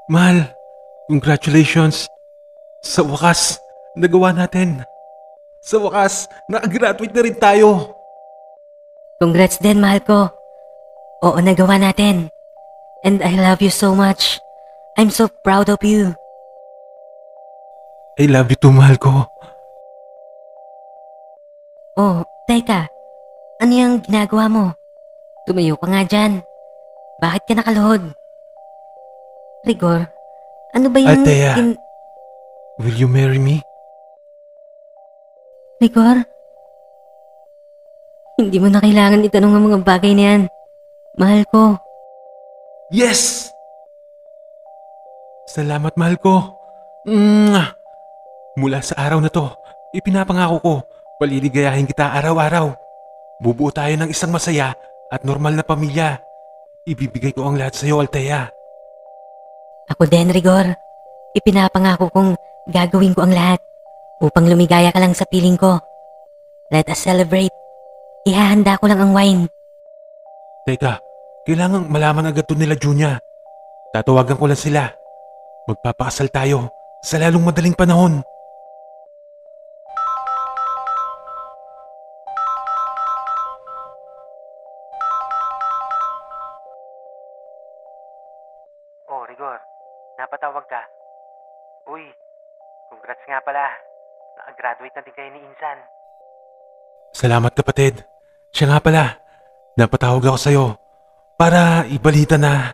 Mahal, congratulations. Sa wakas, nagawa natin. Sa wakas, nakagraduate na rin tayo. Congrats din, mahal ko. Oo, nagawa natin. And I love you so much. I'm so proud of you. I love you too, mahal ko. Oh, teka. Ano yung ginagawa mo? Tumayo ka nga dyan. Bakit ka nakaluhod? Rigor, ano ba yung... Althea, will you marry me? Rigor? Hindi mo na kailangan itanong ang mga bagay na yan. Mahal ko. Yes! Salamat, mahal ko. Mwah! Mula sa araw na to, ipinapangako ko, paliligayahin kita araw-araw. Bubuo tayo ng isang masaya at normal na pamilya. Ibibigay ko ang lahat sa iyo, Althea. Ako din, Rigor. Ipinapangako kong gagawin ko ang lahat upang lumigaya ka lang sa piling ko. Let us celebrate. Ihahanda ko lang ang wine. Teka, kailangang malaman agad to nila Junya. Tatawagan ko lang sila. Magpapakasal tayo sa lalong madaling panahon. Oh, Rigor, napatawag ka. Uy, congrats nga pala. Nakagraduate na din kayo ni Insan. Salamat, kapatid. Siya nga pala, napatawag ako sa'yo para ibalita na...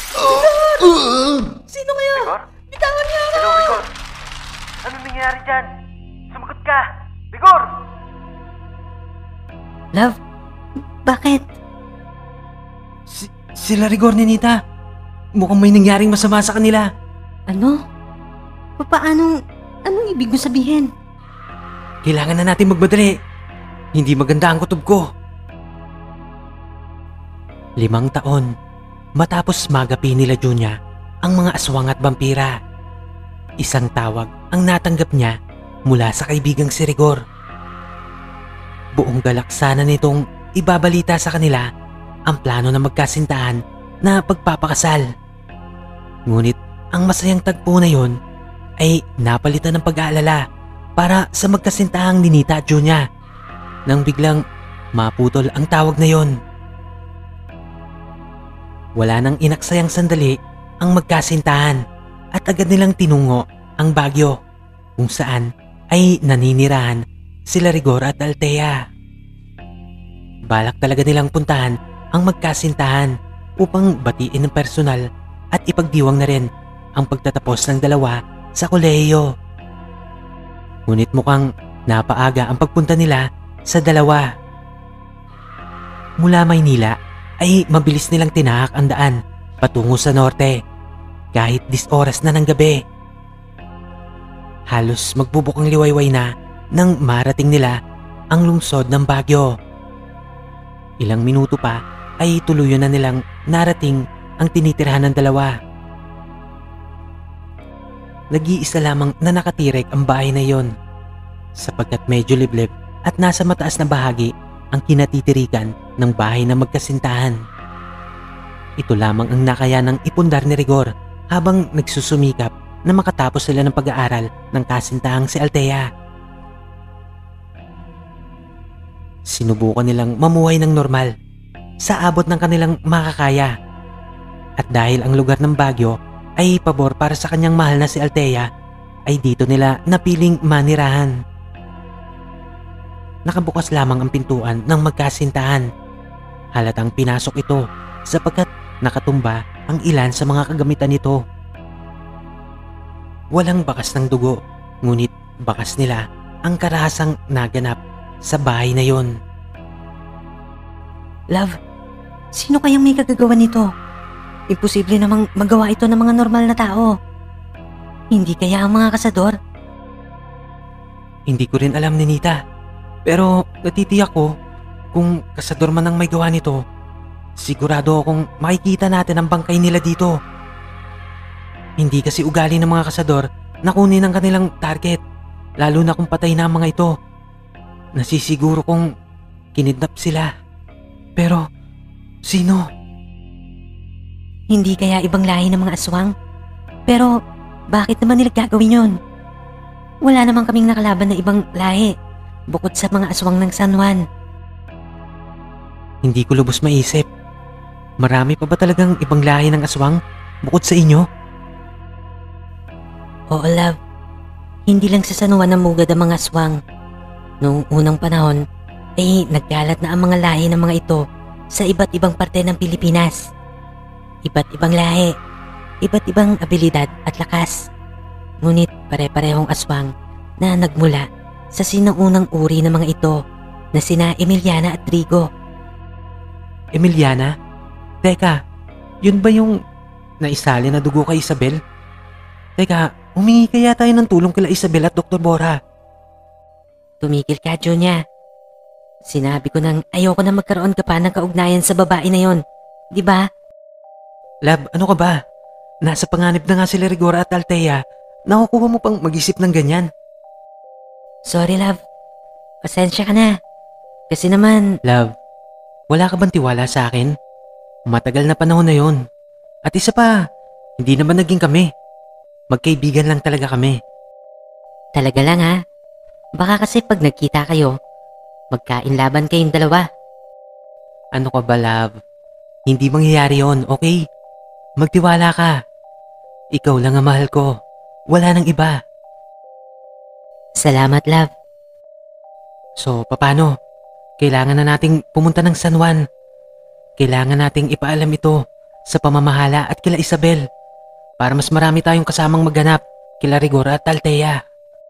Sino kayo? Rigor? Bitawan niyo ako! Hello, Rigor. Anong nangyayari dyan? Sumagot ka! Rigor! Love, bakit? Sila Rigor ni Nita. Mukhang may nangyaring masama sa kanila. Ano? Anong ibig mo sabihin? Kailangan na natin magmadali. Hindi maganda ang kutob ko. 5 taon matapos magapi nila Junya ang mga aswang at vampira. Isang tawag ang natanggap niya mula sa kaibigang si Rigor. Buong galak sana nitong ibabalita sa kanila ang plano na magkasintahan na pagpapakasal. Ngunit ang masayang tagpo na yon ay napalitan ng pag-aalala para sa magkasintahang ni Nita at Junya nang biglang maputol ang tawag na yon. Wala nang inaksayang sandali ang magkasintahan at agad nilang tinungo ang Baguio kung saan ay naninirahan sila Rigor at Althea. Balak talaga nilang puntahan ang magkasintahan upang batiin ng personal at ipagdiwang na rin ang pagtatapos ng dalawa sa kolehiyo. Ngunit mukhang napaaga ang pagpunta nila sa dalawa. Mula Maynila ay mabilis nilang tinahak ang daan patungo sa norte kahit 10 oras na ng gabi. Halos magbubukang liwayway na nang marating nila ang lungsod ng Baguio. Ilang minuto pa ay tuluyan na nilang narating ang tinitirhan ng dalawa. Nag-iisa lamang na nakatirik ang bahay na iyon sapagkat medyo liblib at nasa mataas na bahagi ang kinatitirikan ng bahay na magkasintahan. Ito lamang ang nakayanang ipundar ni Rigor habang nagsusumikap na makatapos sila ng pag-aaral ng kasintahang si Althea. Sinubukan nilang mamuhay ng normal sa abot ng kanilang makakaya. At dahil ang lugar ng Baguio ay pabor para sa kanyang mahal na si Althea, ay dito nila napiling manirahan. Nakabukas lamang ang pintuan ng magkasintahan. Halatang pinasok ito sapagkat nakatumba ang ilan sa mga kagamitan nito. Walang bakas ng dugo, ngunit bakas nila ang karahasang naganap sa bahay na yon. Love, sino kayang may kagagawa nito? Imposible namang magawa ito ng mga normal na tao. Hindi kaya ang mga kasador? Hindi ko rin alam ni Nita. Pero natitiyak ko kung kasador man ang may gawa nito, sigurado akong makikita natin ang bangkay nila dito. Hindi kasi ugali ng mga kasador na kunin ang kanilang target, lalo na kung patay na ang mga ito. Nasisiguro kong kinidnap sila. Pero sino? Hindi kaya ibang lahi ng mga aswang? Pero bakit naman nila gagawin yun? Wala naman kaming nakalaban na ibang lahi bukod sa mga aswang ng San Juan. Hindi ko lubos maisip. Marami pa ba talagang ibang lahi ng aswang bukod sa inyo? Oo, love. Hindi lang sa San Juan namugad ang mga aswang. Noong unang panahon, ay nagkalat na ang mga lahi ng mga ito sa iba't ibang parte ng Pilipinas. Iba't ibang lahi, iba't ibang abilidad at lakas. Ngunit pare-parehong aswang na nagmula sa sinaunang uri ng mga ito na sina Emiliana at Trigo. Emiliana? Teka, yun ba yung naisali na dugo kay Isabel? Teka, humingi kaya tayo ng tulong kila Isabel at Dr. Bora. Tumigil ka, Junya. Sinabi ko nang ayoko na magkaroon ka pa ng kaugnayan sa babae na yon. Di ba? Lab, ano ka ba? Nasa panganib na nga sila Rigora at Althea. Nakukuha mo pang mag-isip ng ganyan. Sorry, love. Pasensya ka na. Kasi naman, Love, wala ka bang tiwala sa akin? Matagal na panahon na yon. At isa pa, hindi naman naging kami. Magkaibigan lang talaga kami. talaga lang ha. Baka kasi pag nagkita kayo, magkainlaban kayong dalawa. Ano ka ba, love? Hindi mangyayari yon, okay? Magtiwala ka. Ikaw lang ang mahal ko. Wala nang iba. Salamat, love. So, paano? Kailangan na nating pumunta ng San Juan. Kailangan nating ipaalam ito sa pamamahala at kila Isabel para mas marami tayong kasamang magganap kila Rigora at Althea.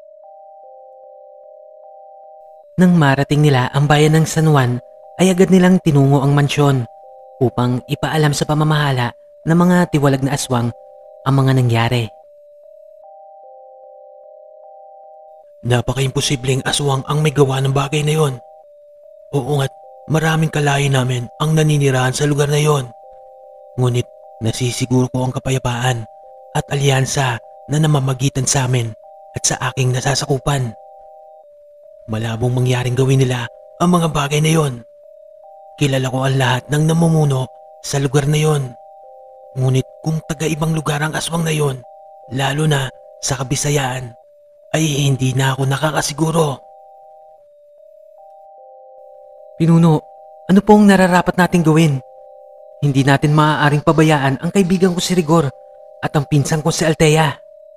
Nang marating nila ang bayan ng San Juan, ay agad nilang tinungo ang mansyon upang ipaalam sa pamamahala ng mga tiwalag na aswang ang mga nangyari. Napaka-imposibleng aswang ang may gawa ng bagay na yon. Oo nga't maraming kalahi namin ang naninirahan sa lugar na yon. Ngunit nasisiguro ko ang kapayapaan at alyansa na namamagitan sa amin at sa aking nasasakupan. Malabong mangyaring gawin nila ang mga bagay na yon. Kilala ko ang lahat ng namumuno sa lugar na yon. Ngunit kung taga-ibang lugar ang aswang na yon, lalo na sa Kabisayaan, ay hindi na ako nakakasiguro. Pinuno, ano pong nararapat nating gawin? Hindi natin maaaring pabayaan ang kaibigan ko si Rigor at ang pinsan ko si Althea.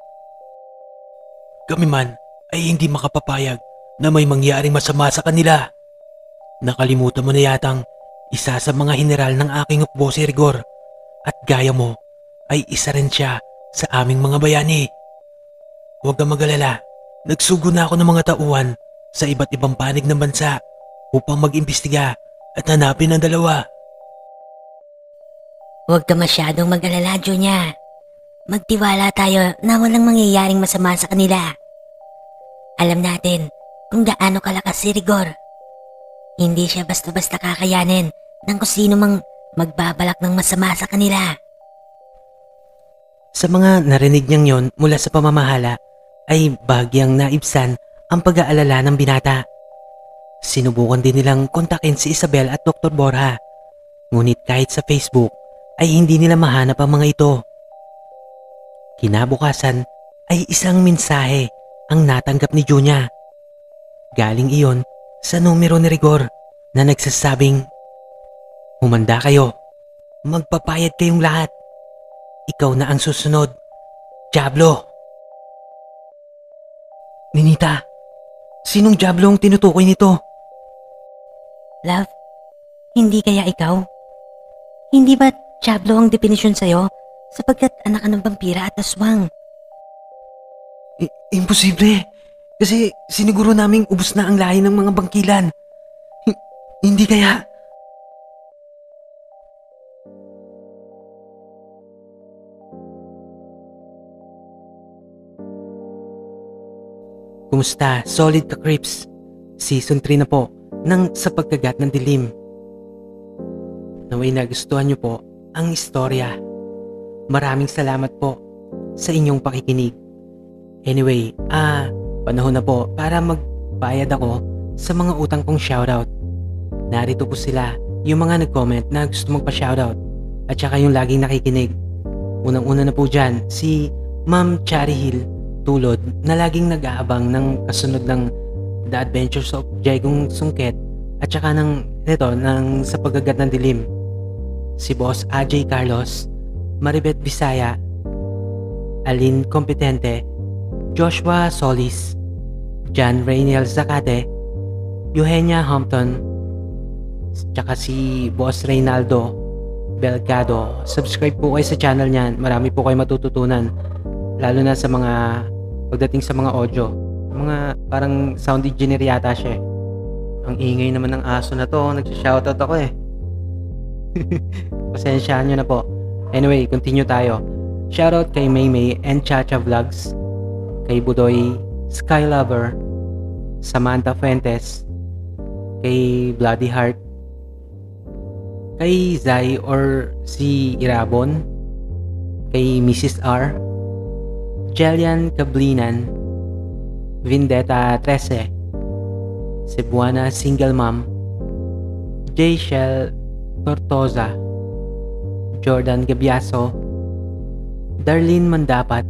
Kami man ay hindi makapapayag na may mangyaring masama sa kanila. Nakalimutan mo na yatang isa sa mga general ng aking hukbo si Rigor at gaya mo ay isa rin siya sa aming mga bayani. Huwag kang mag-alala, nagsugo na ako ng mga tauhan sa iba't ibang panig ng bansa upang mag-imbestiga at hanapin ang dalawa. Huwag ka masyadong mag-alala, Junya. Magtiwala tayo na walang mangyayaring masama sa kanila. Alam natin kung gaano kalakas si Rigor. Hindi siya basta-basta kakayanin ng kung sino mang magbabalak ng masama sa kanila. Sa mga narinig niyang yon mula sa pamamahala ay bagyang naibsan ang pag-aalala ng binata. Sinubukan din nilang kontakin si Isabel at Dr. Borja. Ngunit kahit sa Facebook ay hindi nila mahanap ang mga ito. Kinabukasan ay isang mensahe ang natanggap ni Junya. Galing iyon sa numero ni Rigor na nagsasabing, "Humanda kayo. Magpapayad kayong lahat. Ikaw na ang susunod. Diablo." Ninita, sinong Diablo ang tinutukoy nito? Love, hindi kaya ikaw? Hindi ba Diablo ang definisyon sa'yo sapagkat anak ka ng vampira at aswang? Imposible. Kasi siniguro naming ubos na ang lahi ng mga bangkilan. Hindi kaya... Kumusta? Solid ka, Crips. Season 3 na po ng Sa Pagkagat ng Dilim. Naway nagustuhan niyo po ang istorya. Maraming salamat po sa inyong pakikinig. Anyway, panahon na po para magbayad ako sa mga utang kong shoutout. Narito po sila, yung mga nag-comment na gusto magpa-shoutout at saka yung laging nakikinig. Unang-una na po dyan, si Ma'am Cherry Hill Tulod na laging nag-aabang ng kasunod ng The Adventures of Jaegong Sungket at saka ng Sa Pagagat ng Dilim. Si Boss AJ Carlos, Maribeth Bisaya, Aline Competente, Joshua Solis, John Rainiel Zacate, Eugenia Hampton, tsaka si Boss Reynaldo Belgado. Subscribe po kayo sa channel niyan. Marami po kayo matututunan. Lalo na sa mga pagdating sa mga audio. Mga parang sound engineer yata siya. Ang ingay naman ng aso na to. Nagsha-shoutout ako eh. Pasensyaan nyo na po. Anyway, continue tayo. Shoutout kay Maymay and Chacha Vlogs, kay Budoy Skylover, Samantha Fuentes, kay Bloody Heart, kay Zai or si Irabon, kay Mrs. R, Jelian Cablinan, Vendetta 13, Cebuana Single Mom, J. Shell Tortoza, Jordan Gabiaso, Darlene Mandapat,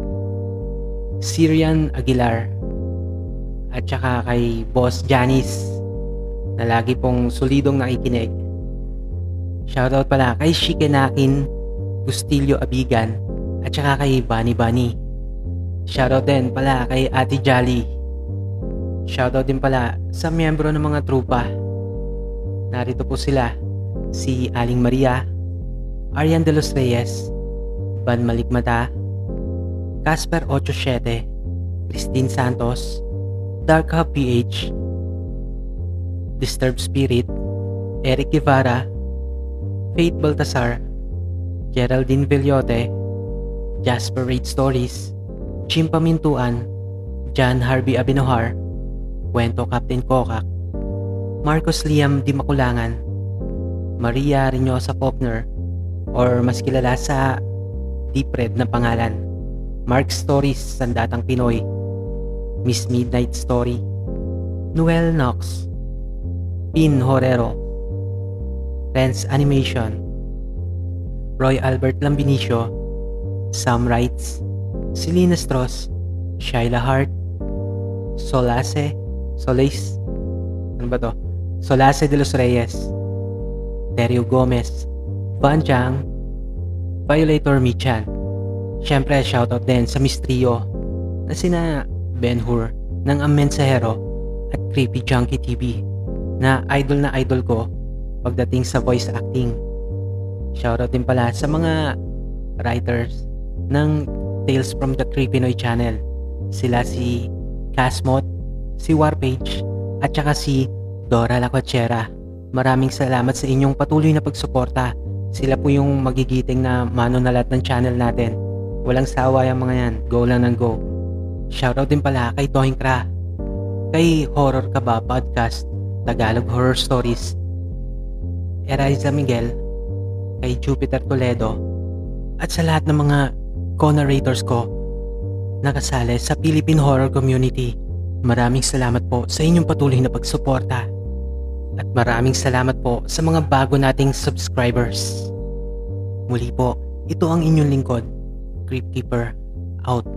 Syrian Aguilar, at saka kay Boss Janice na lagi pong solidong nakikinig. Shoutout pala kay Shikenakin Bustillo Abigan at saka kay Bunny Bunny. Shoutout din pala kay Ate Jolly. Shoutout din pala sa miyembro ng mga trupa. Narito po sila: si Aling Maria, Arian de los Reyes, Van Malikmata, Casper 87, Christine Santos, Dark Hub PH, Disturbed Spirit, Eric Guevara, Faith Baltasar, Geraldine Villote, Jasper Raid Stories, Jim Pamintuan, John Harvey Abinohar, Kwento Captain Kokak, Marcos Liam Di Makulangan, Maria Reynosa Popner, or mas kilala sa Deep Red na pangalan, Mark Stories Sandatang Pinoy, Miss Midnight Story, Noel Knox, Pin Horero, Renz Animation, Roy Albert Lambinicio, Sam Wrights, Selena Stross, Shyla Hart, Solace de los Reyes, Terio Gomez, Van Jang, Violator Michan. Syempre, shoutout din sa Mistrio na sina Ben Hur ng Ang Mensahero at Creepy Junkie TV na idol ko pagdating sa voice acting. Shoutout din pala sa mga writers ng Tales from the Creepinoy channel. Sila si Casmot, si Warpage, at saka si Dora La Cochera. Maraming salamat sa inyong patuloy na pagsuporta. Sila po yung magigiting na manunalat ng channel natin. Walang sawa yung mga yan. Go lang ng go. Shoutout din pala kay Tohing Kra, kay Horror Ka Ba Podcast, Tagalog Horror Stories, Eriza Miguel, kay Jupiter Toledo, at sa lahat ng mga co-narrators ko nakasali sa Philippine Horror Community. Maraming salamat po sa inyong patuloy na pagsuporta. At maraming salamat po sa mga bago nating subscribers. Muli po, ito ang inyong lingkod, Crypt Keeper, out.